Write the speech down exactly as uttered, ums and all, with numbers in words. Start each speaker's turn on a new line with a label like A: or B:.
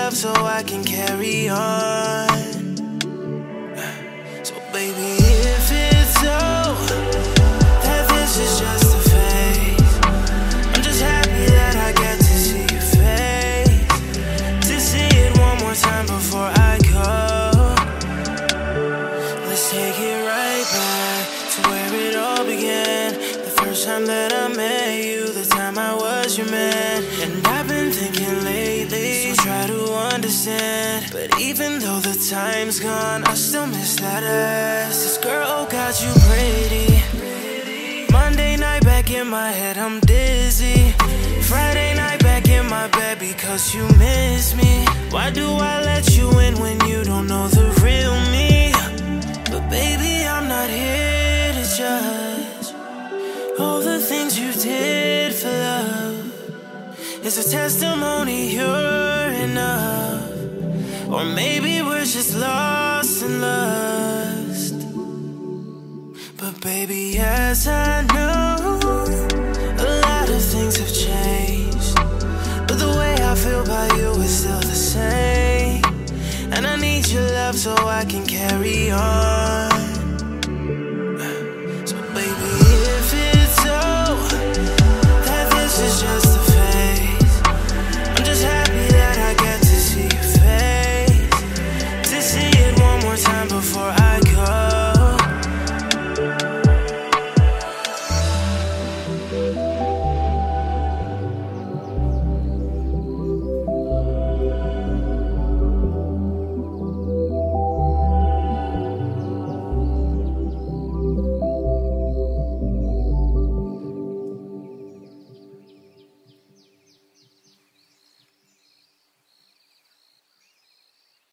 A: love so I can carry on. So baby, if it's so that this is just a phase, I'm just happy that I get to see your face, to see it one more time before I go. Let's take it right back to where it all began. The first time that I met you, the time I was your man. And I've been thinking lately, so try to understand. But even though the time's gone, I still miss that ass. This girl got you pretty. Monday night back in my head, I'm dizzy. Friday night back in my bed because you miss me. Why do I let you in when you don't know the real me? But baby, I'm not here to judge all the things you did for love. It's a testimony you're enough. Or maybe we're just lost in lust. But baby, yes, I know a lot of things have changed, but the way I feel about you is still the same. And I need your love so I can carry on.